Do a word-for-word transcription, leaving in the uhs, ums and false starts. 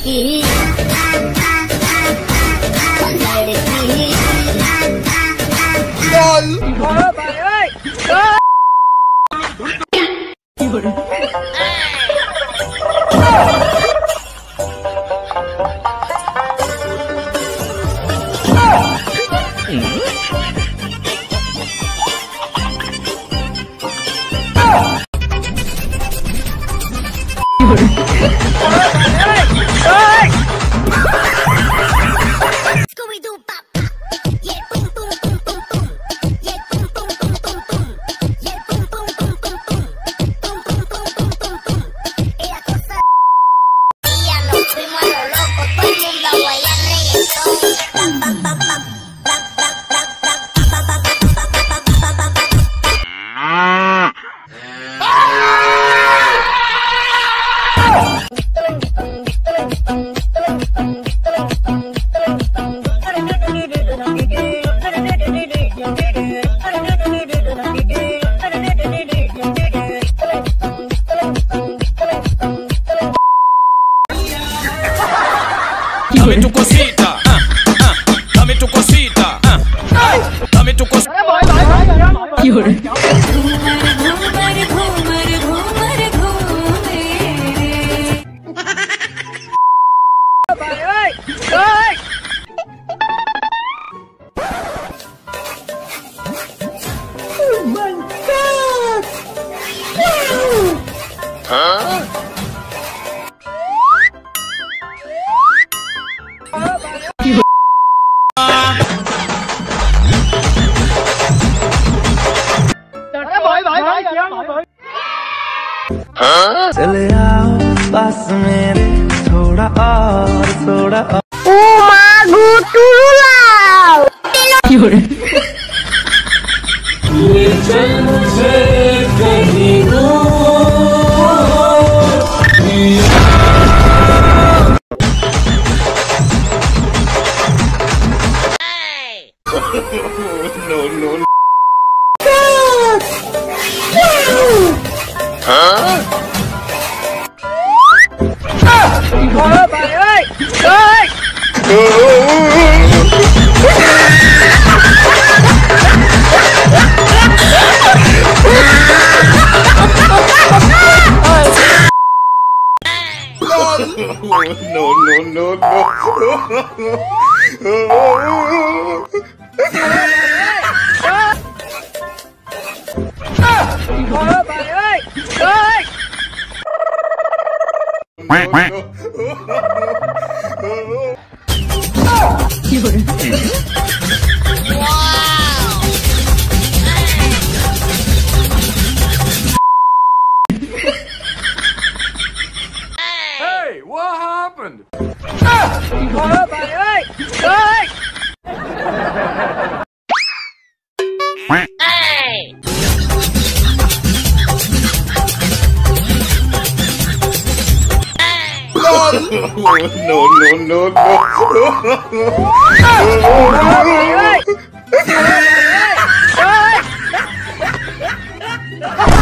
लड़की Dame tu cosita, ah, ah, dame tu cosita, ah, ah, dame tu cosita. चले आओ पास मेरे थोड़ा और थोड़ा और। ओ मागू टुरुलाव ले चल मुझे कहीं no no no huh? Thôi bà ơi, ơi. no no no Thôi bà ơi, ơi. Hey, what happened? Thôi bà ơi, ơi. no no no no